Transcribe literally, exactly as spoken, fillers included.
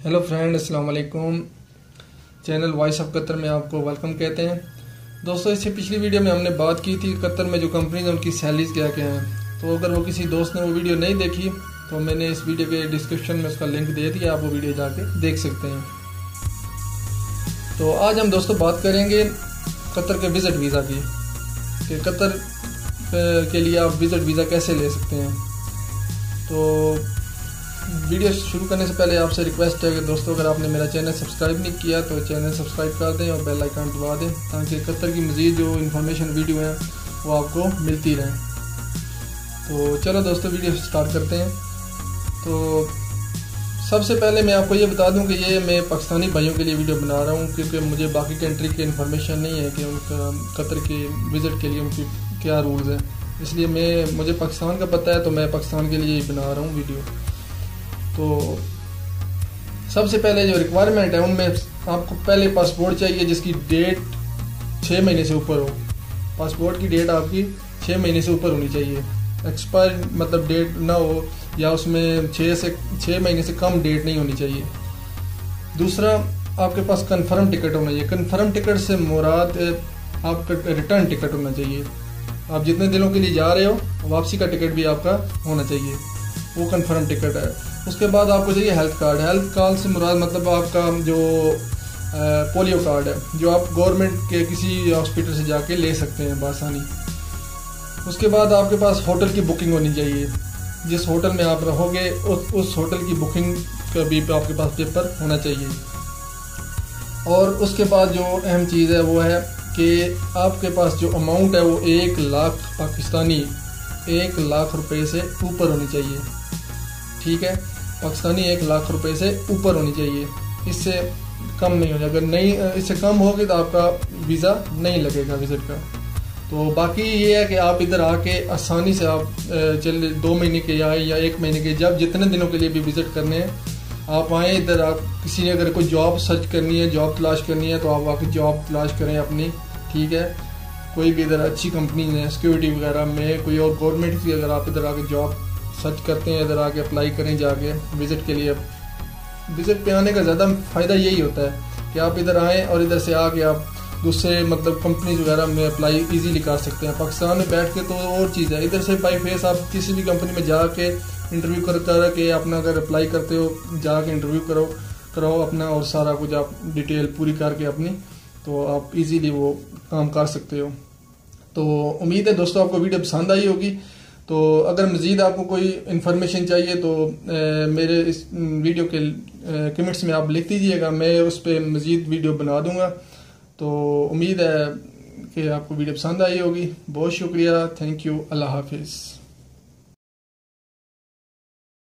Hello friend, अस्सलाम वालेकुम। Channel voice of Qatar में आपको वेलकम कहते हैं। दोस्तों, इससे पिछली वीडियो में हमने बात की थी कतर में जो कंपनीज हैं उनकी सैलरीज क्या क्या हैं। तो अगर वो किसी दोस्त ने वो वीडियो नहीं देखी तो मैंने इस वीडियो के डिस्क्रिप्शन में उसका लिंक दे दिया, आप वो वीडियो जाके देख सकते हैं। तो आज हम दोस्तों बात करेंगे कतर के विजिट वीज़ा की, कि कतर के लिए आप विजिट वीज़ा कैसे ले सकते हैं। तो वीडियो शुरू करने से पहले आपसे रिक्वेस्ट है कि दोस्तों, अगर आपने मेरा चैनल सब्सक्राइब नहीं किया तो चैनल सब्सक्राइब कर दें और बेल आइकन दबा दें, ताकि कतर की मज़ीद जो इन्फॉर्मेशन वीडियो है वो आपको मिलती रहे। तो चलो दोस्तों, वीडियो स्टार्ट करते हैं। तो सबसे पहले मैं आपको ये बता दूं कि ये मैं पाकिस्तानी भाइयों के लिए वीडियो बना रहा हूँ, क्योंकि मुझे बाकी कंट्री की इन्फॉर्मेशन नहीं है कि उनका कतर के विज़िट के लिए उनकी क्या रूल्स हैं। इसलिए मैं मुझे पाकिस्तान का पता है तो मैं पाकिस्तान के लिए बना रहा हूँ वीडियो। तो सबसे पहले जो रिक्वायरमेंट है उनमें आपको पहले पासपोर्ट चाहिए जिसकी डेट छः महीने से ऊपर हो। पासपोर्ट की डेट आपकी छः महीने से ऊपर होनी चाहिए। एक्सपायर मतलब डेट ना हो, या उसमें छः से छः महीने से कम डेट नहीं होनी चाहिए। दूसरा, आपके पास कन्फर्म टिकट होना चाहिए। कन्फर्म टिकट से मुराद आपका रिटर्न टिकट होना चाहिए। आप जितने दिनों के लिए जा रहे हो वापसी का टिकट भी आपका होना चाहिए, वो कन्फर्म टिकट है। उसके बाद आपको चाहिए हेल्थ कार्ड। हेल्थ कार्ड से मुराद मतलब आपका जो पोलियो कार्ड है, जो आप गवर्नमेंट के किसी हॉस्पिटल से जाके ले सकते हैं बआसानी। उसके बाद आपके पास होटल की बुकिंग होनी चाहिए। जिस होटल में आप रहोगे उस उस होटल की बुकिंग का भी आपके पास पेपर होना चाहिए। और उसके बाद जो अहम चीज़ है वो है कि आपके पास जो अमाउंट है वो एक लाख पाकिस्तानी एक लाख रुपए से ऊपर होनी चाहिए। ठीक है, पाकिस्तानी एक लाख रुपए से ऊपर होनी चाहिए, इससे कम नहीं होनी। अगर नहीं इससे कम होगी तो आपका वीज़ा नहीं लगेगा विजिट का। तो बाकी ये है कि आप इधर आके आसानी से आप चल दो महीने के या या एक महीने के, जब जितने दिनों के लिए भी विजिट करने हैं आप आएँ इधर। आप किसी ने अगर कोई जॉब सर्च करनी है, जॉब तलाश करनी है, तो आप आके जॉब तलाश करें अपनी। ठीक है, कोई भी इधर अच्छी कंपनी है सिक्योरिटी वगैरह में, कोई और गवर्नमेंट की, अगर आप इधर आके जॉब सर्च करते हैं इधर आके अप्लाई करें जाके विज़िट के लिए। विज़िट पे आने का ज़्यादा फ़ायदा यही होता है कि आप इधर आएँ और इधर से आके आप दूसरे मतलब कंपनीज वगैरह में अप्लाई इजीली कर सकते हैं। पाकिस्तान में बैठ के तो और चीज़ है, इधर से बाई फेस आप किसी भी कंपनी में जाके इंटरव्यू कर कर के अपना अगर अप्लाई करते हो जाके इंटरव्यू करो कराओ अपना, और सारा कुछ आप डिटेल पूरी करके अपनी, तो आप इजीली वो काम कर सकते हो। तो उम्मीद है दोस्तों आपको वीडियो पसंद आई होगी। तो अगर मज़ीद आपको कोई इन्फॉर्मेशन चाहिए तो ए, मेरे इस वीडियो के कमेंट्स में आप लिख दीजिएगा, मैं उस पर मज़ीद वीडियो बना दूंगा। तो उम्मीद है कि आपको वीडियो पसंद आई होगी। बहुत शुक्रिया, थैंक यू, अल्लाह हाफिज़।